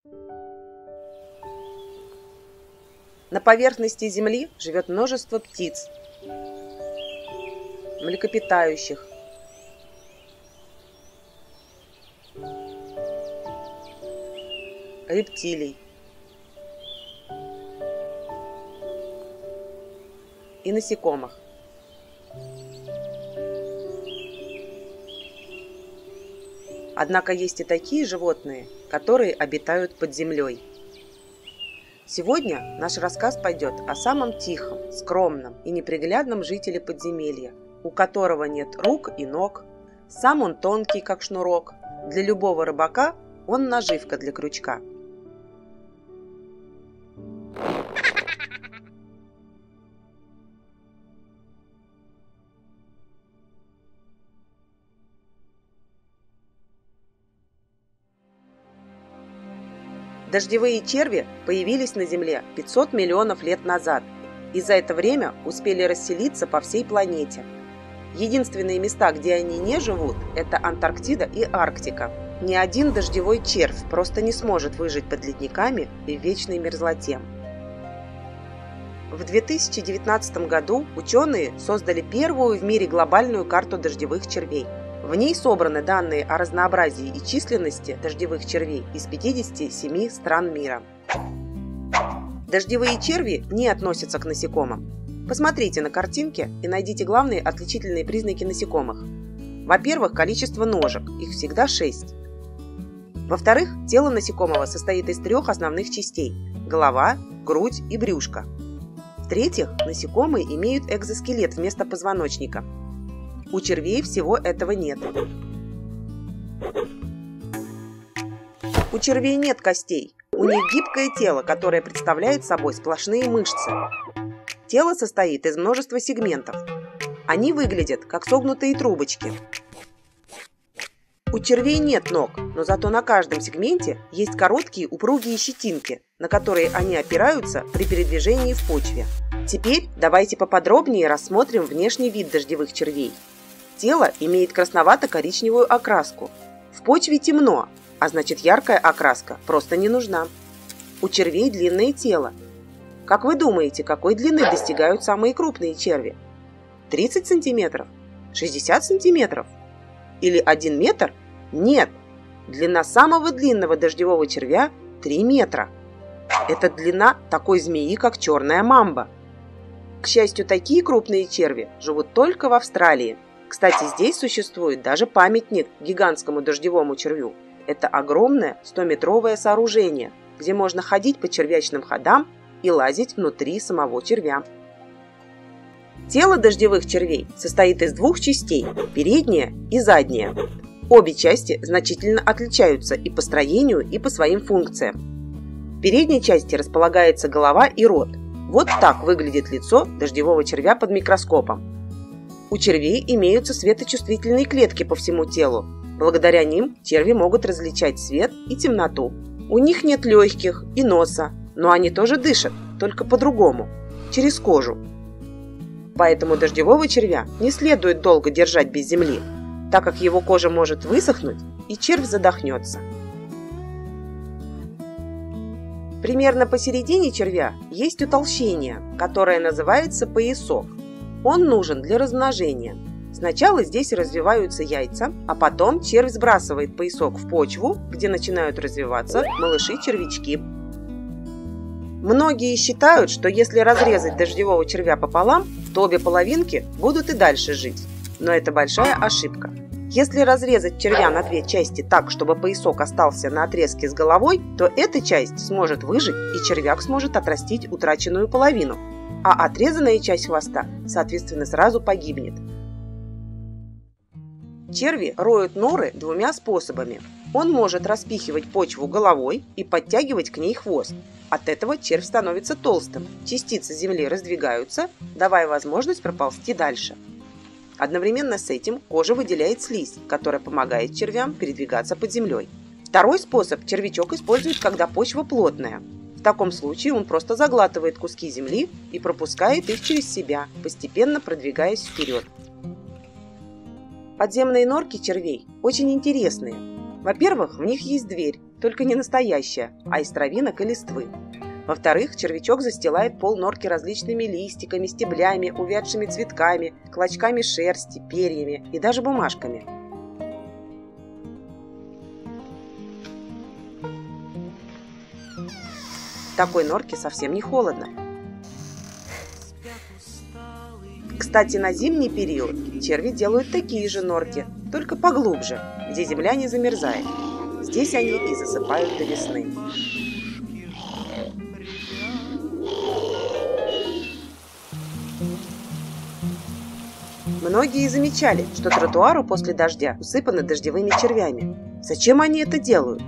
На поверхности Земли живет множество птиц, млекопитающих, рептилий и насекомых. Однако есть и такие животные, которые обитают под землей. Сегодня наш рассказ пойдет о самом тихом, скромном и неприглядном жителе подземелья, у которого нет рук и ног. Сам он тонкий, как шнурок. Для любого рыбака он наживка для крючка. Дождевые черви появились на Земле 500 миллионов лет назад и за это время успели расселиться по всей планете. Единственные места, где они не живут, это Антарктида и Арктика. Ни один дождевой червь просто не сможет выжить под ледниками и в вечной мерзлоте. В 2019 году ученые создали первую в мире глобальную карту дождевых червей. В ней собраны данные о разнообразии и численности дождевых червей из 57 стран мира. Дождевые черви не относятся к насекомым. Посмотрите на картинке и найдите главные отличительные признаки насекомых. Во-первых, количество ножек, их всегда 6. Во-вторых, тело насекомого состоит из 3 основных частей – голова, грудь и брюшко. В-третьих, насекомые имеют экзоскелет вместо позвоночника. У червей всего этого нет. У червей нет костей. У них гибкое тело, которое представляет собой сплошные мышцы. Тело состоит из множества сегментов. Они выглядят как согнутые трубочки. У червей нет ног, но зато на каждом сегменте есть короткие упругие щетинки, на которые они опираются при передвижении в почве. Теперь давайте поподробнее рассмотрим внешний вид дождевых червей. Тело имеет красновато-коричневую окраску. В почве темно, а значит яркая окраска просто не нужна. У червей длинное тело. Как вы думаете, какой длины достигают самые крупные черви? 30 сантиметров? 60 сантиметров? Или 1 метр? Нет! Длина самого длинного дождевого червя 3 метра. Это длина такой змеи, как черная мамба. К счастью, такие крупные черви живут только в Австралии. Кстати, здесь существует даже памятник гигантскому дождевому червю. Это огромное 100-метровое сооружение, где можно ходить по червячным ходам и лазить внутри самого червя. Тело дождевых червей состоит из 2 частей – передняя и задняя. Обе части значительно отличаются и по строению, и по своим функциям. В передней части располагается голова и рот. Вот так выглядит лицо дождевого червя под микроскопом. У червей имеются светочувствительные клетки по всему телу. Благодаря ним черви могут различать свет и темноту. У них нет легких и носа, но они тоже дышат, только по-другому, через кожу. Поэтому дождевого червя не следует долго держать без земли, так как его кожа может высохнуть и червь задохнется. Примерно посередине червя есть утолщение, которое называется поясок. Он нужен для размножения. Сначала здесь развиваются яйца, а потом червь сбрасывает поясок в почву, где начинают развиваться малыши-червячки. Многие считают, что если разрезать дождевого червя пополам, то обе половинки будут и дальше жить. Но это большая ошибка. Если разрезать червя на 2 части так, чтобы поясок остался на отрезке с головой, то эта часть сможет выжить, и червяк сможет отрастить утраченную половину, а отрезанная часть хвоста, соответственно, сразу погибнет. Черви роют норы 2 способами. Он может распихивать почву головой и подтягивать к ней хвост. От этого червь становится толстым, частицы земли раздвигаются, давая возможность проползти дальше. Одновременно с этим кожа выделяет слизь, которая помогает червям передвигаться под землей. Второй способ червячок использует, когда почва плотная. В таком случае он просто заглатывает куски земли и пропускает их через себя, постепенно продвигаясь вперед. Подземные норки червей очень интересные. Во-первых, в них есть дверь, только не настоящая, а из травинок и листвы. Во-вторых, червячок застилает пол норки различными листиками, стеблями, увядшими цветками, клочками шерсти, перьями и даже бумажками. В такой норке совсем не холодно. Кстати, на зимний период черви делают такие же норки, только поглубже, где земля не замерзает. Здесь они и засыпают до весны. Многие замечали, что тротуары после дождя усыпаны дождевыми червями. Зачем они это делают?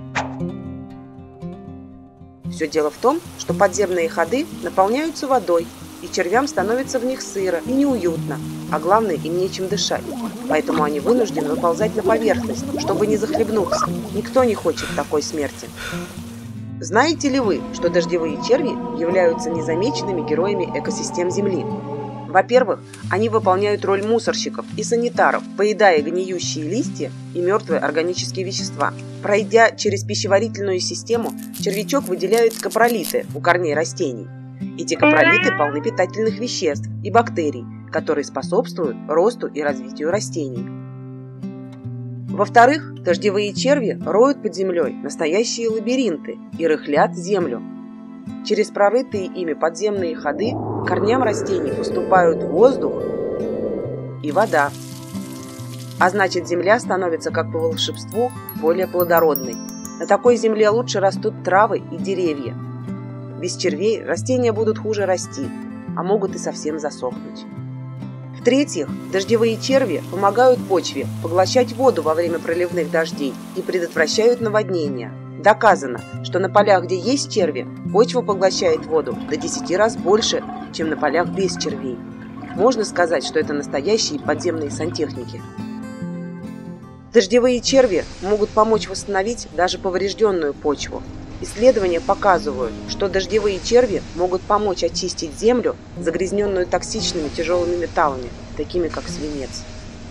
Все дело в том, что подземные ходы наполняются водой, и червям становится в них сыро и неуютно, а главное, им нечем дышать. Поэтому они вынуждены выползать на поверхность, чтобы не захлебнуться. Никто не хочет такой смерти. Знаете ли вы, что дождевые черви являются незамеченными героями экосистем Земли? Во-первых, они выполняют роль мусорщиков и санитаров, поедая гниющие листья и мертвые органические вещества. Пройдя через пищеварительную систему, червячок выделяет капролиты у корней растений. Эти капролиты полны питательных веществ и бактерий, которые способствуют росту и развитию растений. Во-вторых, дождевые черви роют под землей настоящие лабиринты и рыхлят землю. Через прорытые ими подземные ходы к корням растений поступают воздух и вода. А значит, земля становится, как по волшебству, более плодородной. На такой земле лучше растут травы и деревья. Без червей растения будут хуже расти, а могут и совсем засохнуть. В-третьих, дождевые черви помогают почве поглощать воду во время проливных дождей и предотвращают наводнения. Доказано, что на полях, где есть черви, почва поглощает воду до 10 раз больше, чем на полях без червей. Можно сказать, что это настоящие подземные сантехники. Дождевые черви могут помочь восстановить даже поврежденную почву. Исследования показывают, что дождевые черви могут помочь очистить землю, загрязненную токсичными тяжелыми металлами, такими как свинец.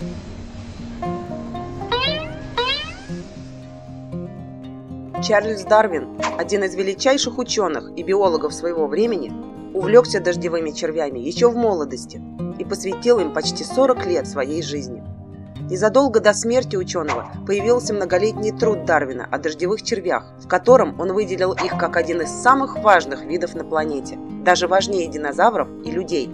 Чарльз Дарвин, один из величайших ученых и биологов своего времени, увлекся дождевыми червями еще в молодости и посвятил им почти 40 лет своей жизни. Незадолго до смерти ученого появился многолетний труд Дарвина о дождевых червях, в котором он выделил их как один из самых важных видов на планете, даже важнее динозавров и людей.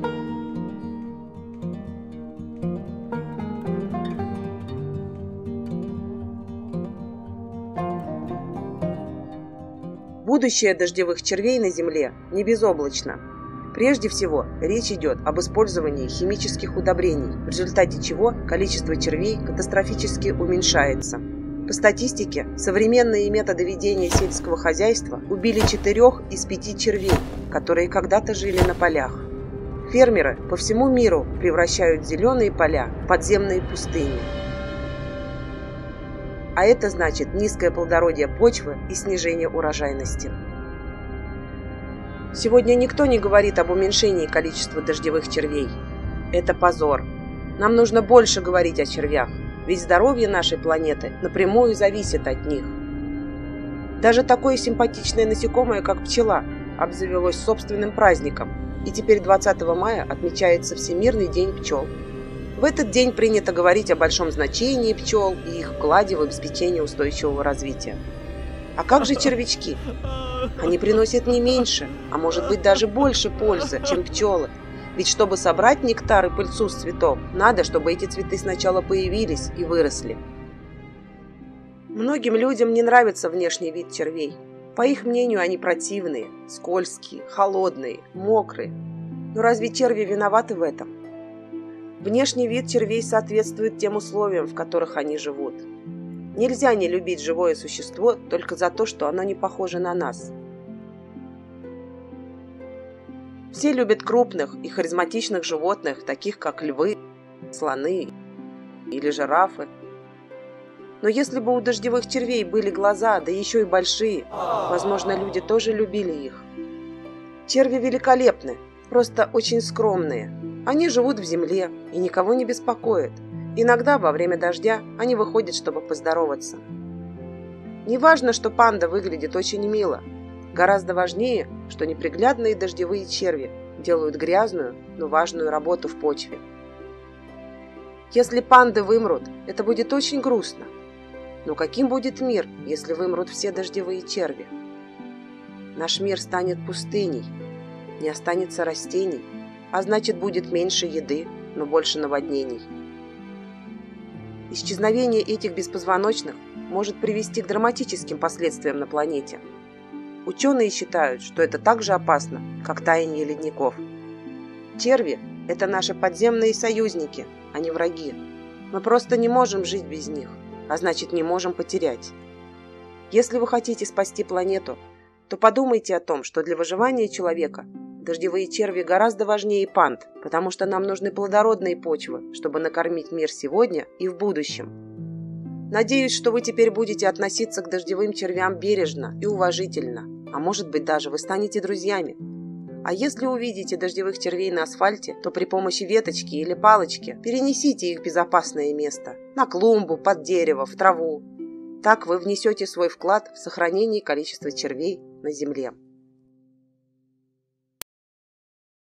Будущее дождевых червей на Земле не безоблачно. Прежде всего, речь идет об использовании химических удобрений, в результате чего количество червей катастрофически уменьшается. По статистике, современные методы ведения сельского хозяйства убили 4 из 5 червей, которые когда-то жили на полях. Фермеры по всему миру превращают зеленые поля в подземные пустыни. А это значит низкое плодородие почвы и снижение урожайности. Сегодня никто не говорит об уменьшении количества дождевых червей. Это позор. Нам нужно больше говорить о червях, ведь здоровье нашей планеты напрямую зависит от них. Даже такое симпатичное насекомое, как пчела, обзавелось собственным праздником, и теперь 20 мая отмечается Всемирный день пчел. В этот день принято говорить о большом значении пчел и их вкладе в обеспечение устойчивого развития. А как же червячки? Они приносят не меньше, а может быть даже больше пользы, чем пчелы. Ведь чтобы собрать нектар и пыльцу с цветов, надо, чтобы эти цветы сначала появились и выросли. Многим людям не нравится внешний вид червей. По их мнению, они противные, скользкие, холодные, мокрые. Но разве черви виноваты в этом? Внешний вид червей соответствует тем условиям, в которых они живут. Нельзя не любить живое существо только за то, что оно не похоже на нас. Все любят крупных и харизматичных животных, таких как львы, слоны или жирафы. Но если бы у дождевых червей были глаза, да еще и большие, возможно, люди тоже любили их. Черви великолепны, просто очень скромные. Они живут в земле и никого не беспокоят. Иногда во время дождя они выходят, чтобы поздороваться. Не важно, что панда выглядит очень мило. Гораздо важнее, что неприглядные дождевые черви делают грязную, но важную работу в почве. Если панды вымрут, это будет очень грустно. Но каким будет мир, если вымрут все дождевые черви? Наш мир станет пустыней, не останется растений, а значит, будет меньше еды, но больше наводнений. Исчезновение этих беспозвоночных может привести к драматическим последствиям на планете. Ученые считают, что это так же опасно, как таяние ледников. Черви – это наши подземные союзники, а не враги. Мы просто не можем жить без них, а значит, не можем потерять. Если вы хотите спасти планету, то подумайте о том, что для выживания человека дождевые черви гораздо важнее панд, потому что нам нужны плодородные почвы, чтобы накормить мир сегодня и в будущем. Надеюсь, что вы теперь будете относиться к дождевым червям бережно и уважительно, а может быть, даже вы станете друзьями. А если увидите дождевых червей на асфальте, то при помощи веточки или палочки перенесите их в безопасное место – на клумбу, под дерево, в траву. Так вы внесете свой вклад в сохранение количества червей на Земле.